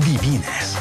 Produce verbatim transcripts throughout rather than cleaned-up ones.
divinas.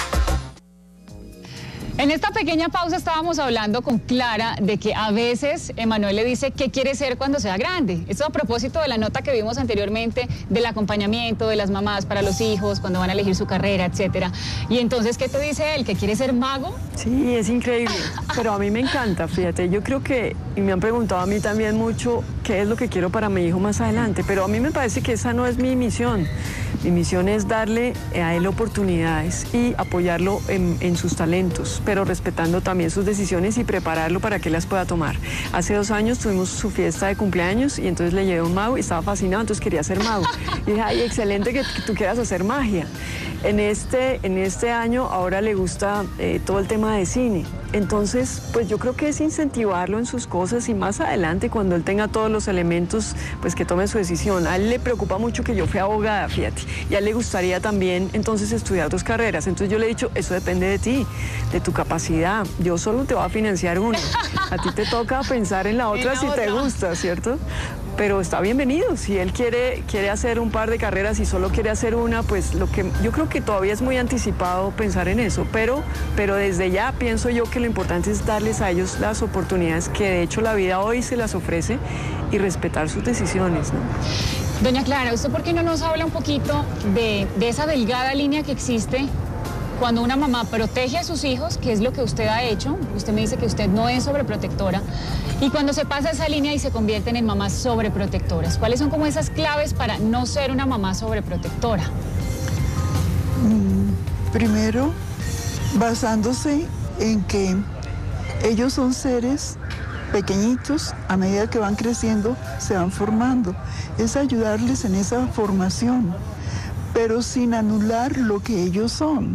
En esta pequeña pausa estábamos hablando con Clara de que a veces Emanuel le dice qué quiere ser cuando sea grande. Esto a propósito de la nota que vimos anteriormente del acompañamiento de las mamás para los hijos cuando van a elegir su carrera, etcétera. Y entonces, ¿qué te dice él? ¿Que quiere ser mago? Sí, es increíble, pero a mí me encanta, fíjate, yo creo que, y me han preguntado a mí también mucho qué es lo que quiero para mi hijo más adelante, pero a mí me parece que esa no es mi misión. Mi misión es darle a él oportunidades y apoyarlo en, en sus talentos, pero respetando también sus decisiones y prepararlo para que las pueda tomar. Hace dos años tuvimos su fiesta de cumpleaños y entonces le llevé un mago y estaba fascinado, entonces quería ser mago. Y dije, ay, excelente que, que tú quieras hacer magia. En este, en este año ahora le gusta eh, todo el tema de cine. Entonces, pues yo creo que es incentivarlo en sus cosas y más adelante, cuando él tenga todos los elementos, pues que tome su decisión. A él le preocupa mucho que yo fui abogada, fíjate, y a él le gustaría también entonces estudiar dos carreras. Entonces yo le he dicho, eso depende de ti, de tu capacidad. Yo solo te voy a financiar una. A ti te toca pensar en la otra si te gusta, ¿cierto? Pero está bienvenido, si él quiere, quiere hacer un par de carreras y solo quiere hacer una, pues lo que yo creo que todavía es muy anticipado pensar en eso, pero, pero desde ya pienso yo que lo importante es darles a ellos las oportunidades que de hecho la vida hoy se las ofrece y respetar sus decisiones, ¿no? Doña Clara, ¿usted por qué no nos habla un poquito de, de esa delgada línea que existe cuando una mamá protege a sus hijos, que es lo que usted ha hecho? Usted me dice que usted no es sobreprotectora, y cuando se pasa esa línea y se convierten en mamás sobreprotectoras, ¿cuáles son como esas claves para no ser una mamá sobreprotectora? Mm, primero, basándose en que ellos son seres pequeñitos, a medida que van creciendo, se van formando. Es ayudarles en esa formación, pero sin anular lo que ellos son,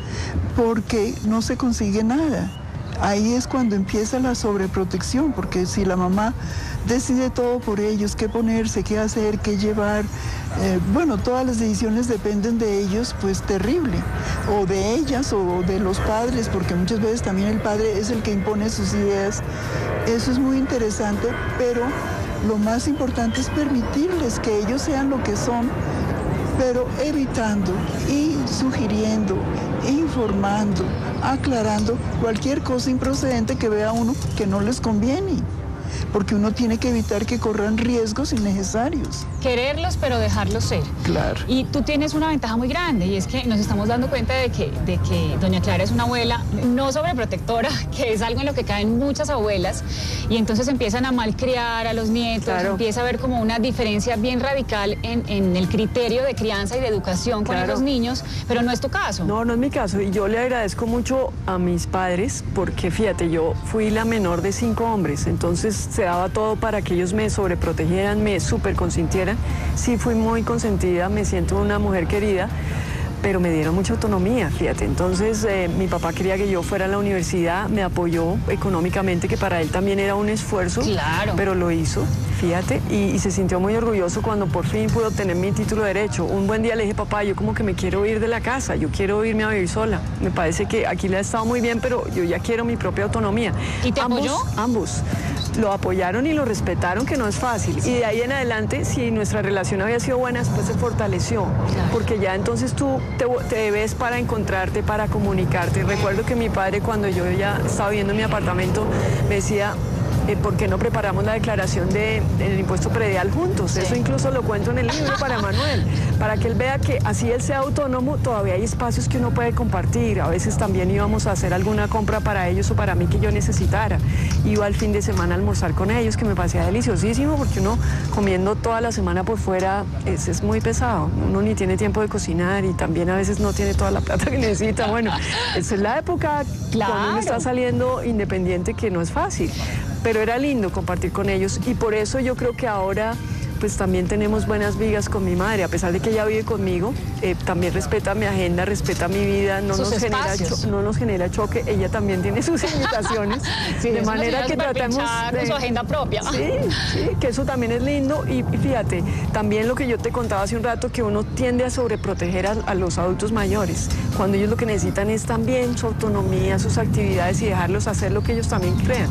porque no se consigue nada. Ahí es cuando empieza la sobreprotección, porque si la mamá decide todo por ellos, qué ponerse, qué hacer, qué llevar, eh, bueno, todas las decisiones dependen de ellos, pues terrible, o de ellas o de los padres, porque muchas veces también el padre es el que impone sus ideas. Eso es muy interesante, pero lo más importante es permitirles que ellos sean lo que son, pero evitando y sugiriendo, informando, aclarando cualquier cosa improcedente que vea uno que no les conviene, porque uno tiene que evitar que corran riesgos innecesarios. Quererlos, pero dejarlos ser. Claro. Y tú tienes una ventaja muy grande, y es que nos estamos dando cuenta de que, de que doña Clara es una abuela no sobreprotectora, que es algo en lo que caen muchas abuelas, y entonces empiezan a malcriar a los nietos, claro. Empieza a haber como una diferencia bien radical en, en el criterio de crianza y de educación con claro. los niños, pero no es tu caso. No, no es mi caso, y yo le agradezco mucho a mis padres, porque fíjate, yo fui la menor de cinco hombres, entonces se daba todo para que ellos me sobreprotegieran, me súper consintieran. Sí, fui muy consentida, me siento una mujer querida, pero me dieron mucha autonomía, fíjate. Entonces, eh, mi papá quería que yo fuera a la universidad, me apoyó económicamente, que para él también era un esfuerzo, claro. pero lo hizo, fíjate, y, y se sintió muy orgulloso cuando por fin pude obtener mi título de Derecho. Un buen día le dije, papá, yo como que me quiero ir de la casa, yo quiero irme a vivir sola. Me parece que aquí le ha estado muy bien, pero yo ya quiero mi propia autonomía. ¿Y te ambos, apoyó? Ambos. Lo apoyaron y lo respetaron, que no es fácil. Y de ahí en adelante, si nuestra relación había sido buena, después se fortaleció. Claro. Porque ya entonces tú te, te ves para encontrarte, para comunicarte. Recuerdo que mi padre, cuando yo ya estaba viviendo en mi apartamento, me decía, eh, ¿por qué no preparamos la declaración de, del impuesto predial juntos? Sí. Eso incluso lo cuento en el libro para Manuel, para que él vea que así él sea autónomo, todavía hay espacios que uno puede compartir. A veces también íbamos a hacer alguna compra para ellos o para mí que yo necesitara. Iba al fin de semana a almorzar con ellos, que me parecía deliciosísimo, porque uno comiendo toda la semana por fuera es, es muy pesado. Uno ni tiene tiempo de cocinar y también a veces no tiene toda la plata que necesita. Bueno, esa es la época claro. cuando uno está saliendo independiente, que no es fácil. Pero era lindo compartir con ellos y por eso yo creo que ahora pues también tenemos buenas vigas con mi madre, a pesar de que ella vive conmigo, eh, también respeta mi agenda, respeta mi vida, no nos, genera no nos genera choque, ella también tiene sus limitaciones, sí, de manera que tratamos de... con su agenda propia. Sí, sí, que eso también es lindo y, y fíjate, también lo que yo te contaba hace un rato, que uno tiende a sobreproteger a, a los adultos mayores, cuando ellos lo que necesitan es también su autonomía, sus actividades y dejarlos hacer lo que ellos también crean.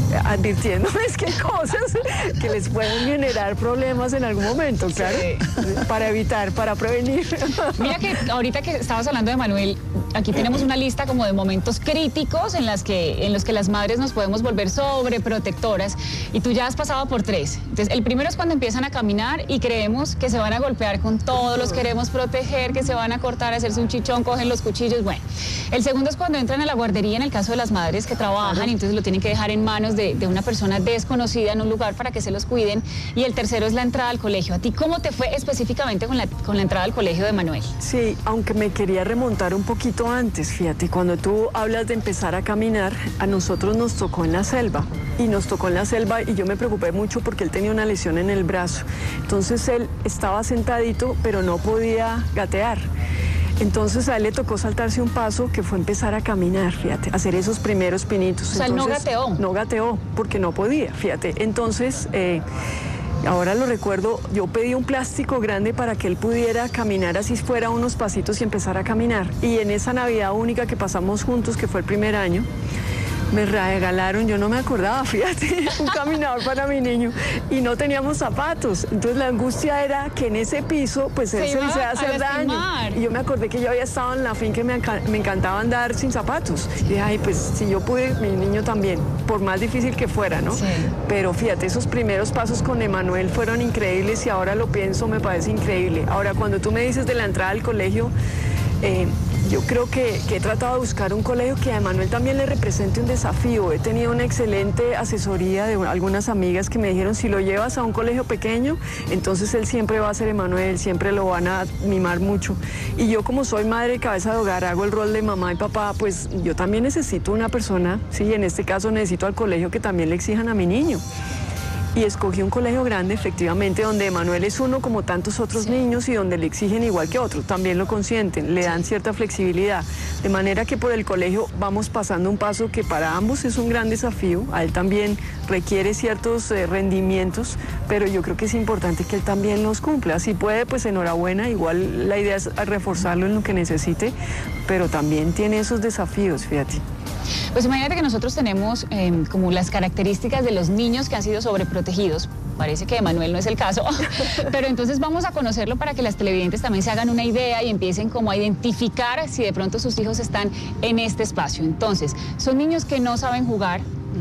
advirtiéndoles que hay cosas que les pueden generar problemas en algún momento, claro, sí. Para evitar, para prevenir. Mira que ahorita que estabas hablando de Manuel, aquí tenemos una lista como de momentos críticos en, las que, en los que las madres nos podemos volver sobreprotectoras, y tú ya has pasado por tres. Entonces, el primero es cuando empiezan a caminar y creemos que se van a golpear con todos, los queremos proteger, que se van a cortar, a hacerse un chichón, cogen los cuchillos, bueno. El segundo es cuando entran a la guardería, en el caso de las madres que trabajan, y entonces lo tienen que dejar en manos de, de una persona desconocida en un lugar para que se los cuiden. Y el tercero es la entrada al colegio. ¿A ti cómo te fue específicamente con la, con la entrada al colegio de Manuel? Sí, aunque me quería remontar un poquito antes, fíjate, cuando tú hablas de empezar a caminar, a nosotros nos tocó en la selva, y nos tocó en la selva y yo me preocupé mucho porque él tenía una lesión en el brazo. Entonces él estaba sentadito, pero no podía gatear. Entonces a él le tocó saltarse un paso que fue empezar a caminar, fíjate, hacer esos primeros pinitos. O sea, él no gateó. No gateó, porque no podía, fíjate. Entonces, eh, ahora lo recuerdo, yo pedí un plástico grande para que él pudiera caminar así fuera unos pasitos y empezar a caminar. Y en esa Navidad única que pasamos juntos, que fue el primer año, me regalaron, yo no me acordaba, fíjate, un caminador para mi niño, y no teníamos zapatos. Entonces la angustia era que en ese piso, pues él se, se iba a hacer daño. Y yo me acordé que yo había estado en la finca y me, me encantaba andar sin zapatos. Y dije, ay, pues si yo pude, mi niño también, por más difícil que fuera, ¿no? Sí. Pero fíjate, esos primeros pasos con Emanuel fueron increíbles, y ahora lo pienso, me parece increíble. Ahora, cuando tú me dices de la entrada al colegio, eh, yo creo que, que he tratado de buscar un colegio que a Emanuel también le represente un desafío. He tenido una excelente asesoría de algunas amigas que me dijeron, si lo llevas a un colegio pequeño, entonces él siempre va a ser Emanuel, siempre lo van a mimar mucho. Y yo, como soy madre cabeza de hogar, hago el rol de mamá y papá, pues yo también necesito una persona, sí, en este caso necesito al colegio que también le exijan a mi niño. Y escogí un colegio grande, efectivamente, donde Emanuel es uno como tantos otros sí. niños, y donde le exigen igual que otros, también lo consienten, le dan cierta flexibilidad. De manera que por el colegio vamos pasando un paso que para ambos es un gran desafío. A él también requiere ciertos eh, rendimientos, pero yo creo que es importante que él también los cumpla. Si puede, pues enhorabuena, igual la idea es reforzarlo en lo que necesite, pero también tiene esos desafíos, fíjate. Pues imagínate que nosotros tenemos eh, como las características de los niños que han sido sobreprotegidos. Parece que Emanuel no es el caso, pero entonces vamos a conocerlo para que las televidentes también se hagan una idea y empiecen como a identificar si de pronto sus hijos están en este espacio. Entonces, son niños que no saben jugar,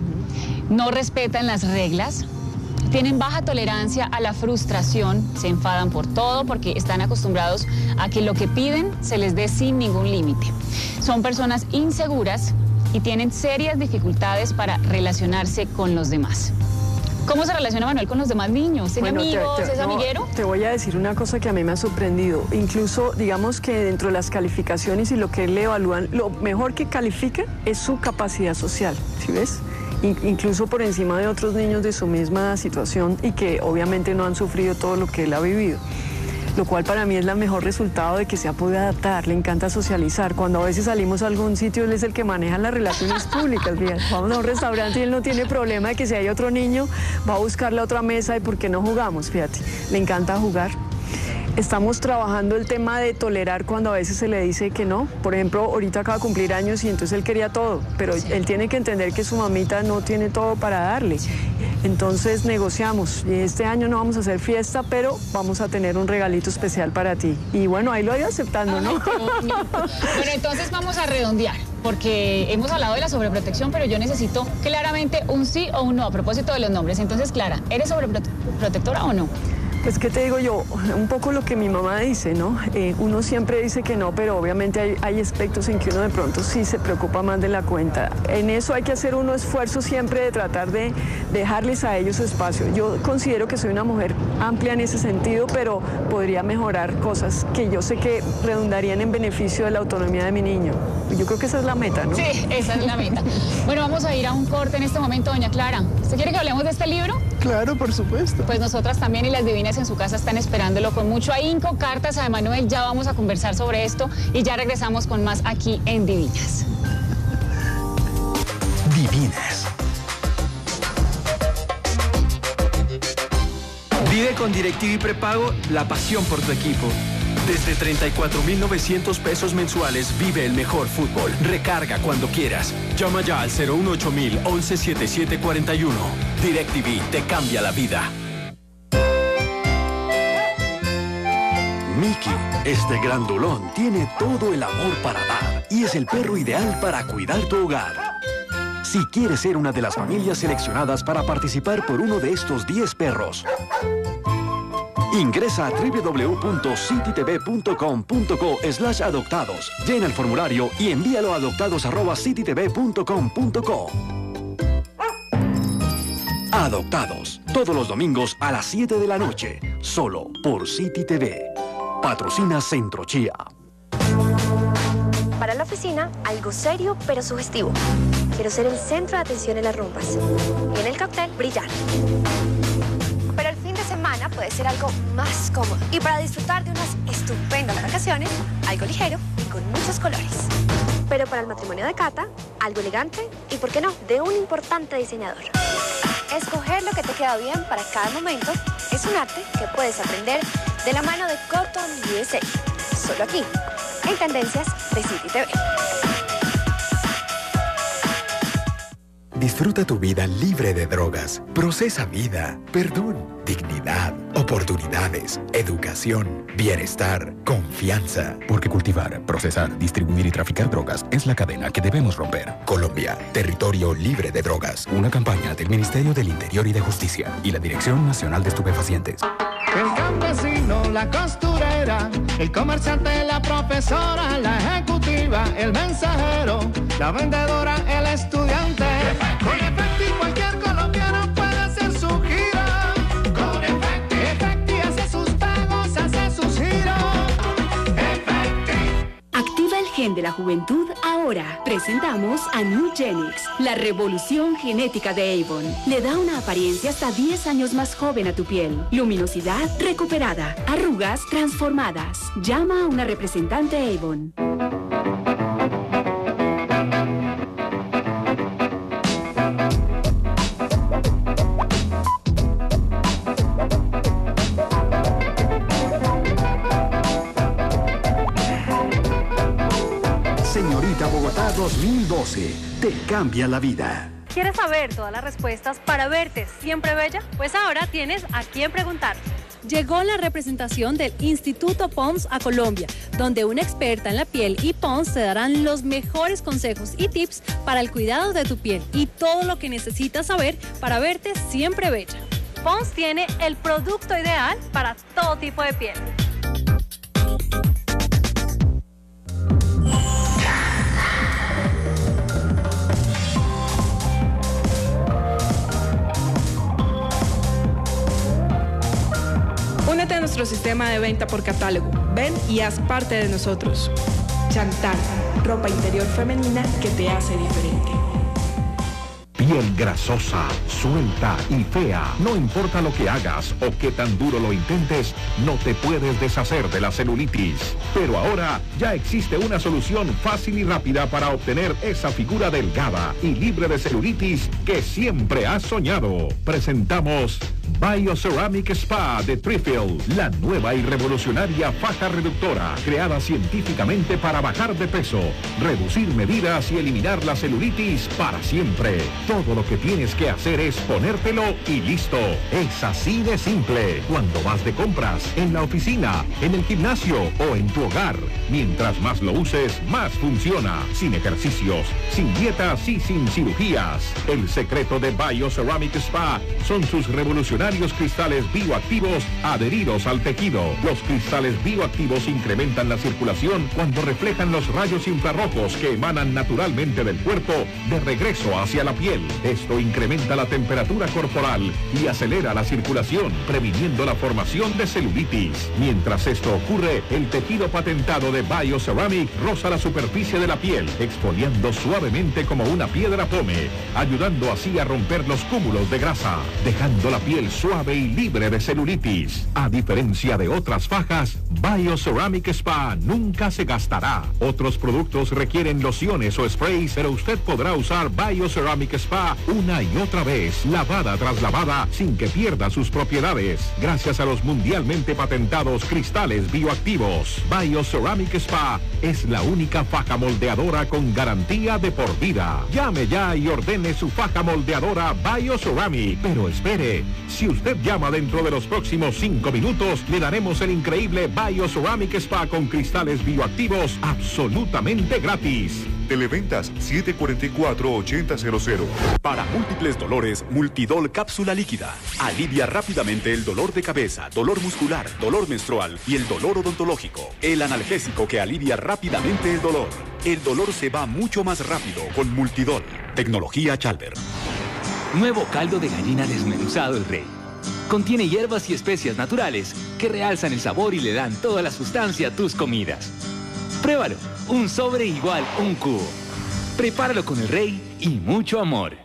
no respetan las reglas, tienen baja tolerancia a la frustración, se enfadan por todo porque están acostumbrados a que lo que piden se les dé sin ningún límite. Son personas inseguras y tienen serias dificultades para relacionarse con los demás. ¿Cómo se relaciona Manuel con los demás niños? ¿Tiene bueno, amigos? Te, te, ¿Es no, amiguero? Te voy a decir una cosa que a mí me ha sorprendido. Incluso, digamos que dentro de las calificaciones y lo que le evalúan, lo mejor que califica es su capacidad social, ¿sí ves? Incluso por encima de otros niños de su misma situación y que obviamente no han sufrido todo lo que él ha vivido. Lo cual para mí es el mejor resultado de que se ha podido adaptar, le encanta socializar. Cuando a veces salimos a algún sitio, él es el que maneja las relaciones públicas. Fíjate, vamos a un restaurante y él no tiene problema de que si hay otro niño, va a buscar la otra mesa y ¿por qué no jugamos? Fíjate, le encanta jugar. Estamos trabajando el tema de tolerar cuando a veces se le dice que no. Por ejemplo, ahorita acaba de cumplir años y entonces él quería todo, pero sí. él tiene que entender que su mamita no tiene todo para darle. Entonces negociamos y este año no vamos a hacer fiesta, pero vamos a tener un regalito especial para ti. Y bueno, ahí lo ha ido aceptando, ¿no? Ay, bueno, entonces vamos a redondear, porque hemos hablado de la sobreprotección, pero yo necesito claramente un sí o un no a propósito de los nombres. Entonces, Clara, ¿eres sobreprotectora o no? Pues, ¿qué te digo yo? Un poco lo que mi mamá dice, ¿no? Eh, uno siempre dice que no, pero obviamente hay, hay aspectos en que uno de pronto sí se preocupa más de la cuenta. En eso hay que hacer un esfuerzo siempre de tratar de dejarles a ellos su espacio. Yo considero que soy una mujer amplia en ese sentido, pero podría mejorar cosas que yo sé que redundarían en beneficio de la autonomía de mi niño. Yo creo que esa es la meta, ¿no? Sí, esa es la meta. Bueno, vamos a ir a un corte en este momento, doña Clara. ¿Usted quiere que hablemos de este libro? Claro, por supuesto. Pues nosotras también, y las divinas en su casa están esperándolo con mucho ahínco. Cartas a Emanuel, ya vamos a conversar sobre esto y ya regresamos con más aquí en Divinas. Divinas. Vive con DirecTV Prepago la pasión por tu equipo. Desde treinta y cuatro mil novecientos pesos mensuales vive el mejor fútbol. Recarga cuando quieras. Llama ya al cero uno ocho mil once setenta y siete cuarenta y uno. DirecTV te cambia la vida. Mickey, este grandulón, tiene todo el amor para dar y es el perro ideal para cuidar tu hogar. Si quieres ser una de las familias seleccionadas para participar por uno de estos diez perros, ingresa a w w w punto citytv punto com punto co slash adoptados, llena el formulario y envíalo a adoptados arroba citytv punto com punto co. Adoptados, todos los domingos a las siete de la noche, solo por City T V. Patrocina Centro Chía. Para la oficina, algo serio pero sugestivo. Quiero ser el centro de atención en las rumbas. Y en el cóctel, brillar. Pero el fin de semana puede ser algo más cómodo. Y para disfrutar de unas estupendas vacaciones, algo ligero y con muchos colores. Pero para el matrimonio de Cata, algo elegante y, ¿por qué no?, de un importante diseñador. Escoger lo que te queda bien para cada momento es un arte que puedes aprender de la mano de Cotton U S A. Solo aquí, en Tendencias de City T V. Disfruta tu vida libre de drogas. Procesa vida, perdón, dignidad, oportunidades, educación, bienestar, confianza. Porque cultivar, procesar, distribuir y traficar drogas es la cadena que debemos romper. Colombia, territorio libre de drogas. Una campaña del Ministerio del Interior y de Justicia y la Dirección Nacional de Estupefacientes. El campesino, la costurera, el comerciante, la profesora, la ejecutiva, el mensajero, la vendedora, el estudiante. Con Efecti cualquier colombiano puede hacer su gira. Con Efecti, Efecti hace sus pagos, hace sus giros. Efecti. Activa el gen de la juventud ahora. Presentamos a New Genix, la revolución genética de Avon. Le da una apariencia hasta diez años más joven a tu piel. Luminosidad recuperada. Arrugas transformadas. Llama a una representante Avon. Señorita Bogotá dos mil doce, te cambia la vida. ¿Quieres saber todas las respuestas para verte siempre bella? Pues ahora tienes a quién preguntar. Llegó la representación del Instituto Pons a Colombia, donde una experta en la piel y Pons te darán los mejores consejos y tips para el cuidado de tu piel y todo lo que necesitas saber para verte siempre bella. Pons tiene el producto ideal para todo tipo de piel. Únete a nuestro sistema de venta por catálogo. Ven y haz parte de nosotros. Chantal, ropa interior femenina que te hace diferente. Piel grasosa, suelta y fea. No importa lo que hagas o qué tan duro lo intentes, no te puedes deshacer de la celulitis. Pero ahora ya existe una solución fácil y rápida para obtener esa figura delgada y libre de celulitis que siempre has soñado. Presentamos Bioceramic Spa de Trifield, la nueva y revolucionaria faja reductora, creada científicamente para bajar de peso, reducir medidas y eliminar la celulitis para siempre. Todo lo que tienes que hacer es ponértelo y listo. Es así de simple. Cuando vas de compras, en la oficina, en el gimnasio o en tu hogar. Mientras más lo uses, más funciona. Sin ejercicios, sin dietas y sin cirugías. El secreto de Bioceramic Spa son sus revolucionarios cristales bioactivos adheridos al tejido. Los cristales bioactivos incrementan la circulación cuando reflejan los rayos infrarrojos que emanan naturalmente del cuerpo de regreso hacia la piel. Esto incrementa la temperatura corporal y acelera la circulación, previniendo la formación de celulitis. Mientras esto ocurre, el tejido patentado de Bioceramic roza la superficie de la piel, exfoliando suavemente como una piedra pómez, ayudando así a romper los cúmulos de grasa, dejando la piel suave y libre de celulitis. A diferencia de otras fajas, Bioceramic Spa nunca se gastará. Otros productos requieren lociones o sprays, pero usted podrá usar Bioceramic Spa Spa una y otra vez, lavada tras lavada, sin que pierda sus propiedades. Gracias a los mundialmente patentados cristales bioactivos, Bioceramic Spa es la única faja moldeadora con garantía de por vida. Llame ya y ordene su faja moldeadora Bioceramic. Pero espere, si usted llama dentro de los próximos cinco minutos, le daremos el increíble Bioceramic Spa con cristales bioactivos absolutamente gratis. Televentas siete cuatro cuatro, ocho cero cero cero. Para múltiples dolores, Multidol cápsula líquida. Alivia rápidamente el dolor de cabeza, dolor muscular, dolor menstrual y el dolor odontológico. El analgésico que alivia rápidamente el dolor. El dolor se va mucho más rápido con Multidol. Tecnología Chalber. Nuevo caldo de gallina desmenuzado El Rey. Contiene hierbas y especias naturales que realzan el sabor y le dan toda la sustancia a tus comidas. Pruébalo, un sobre igual un cubo. Prepáralo con El Rey y mucho amor.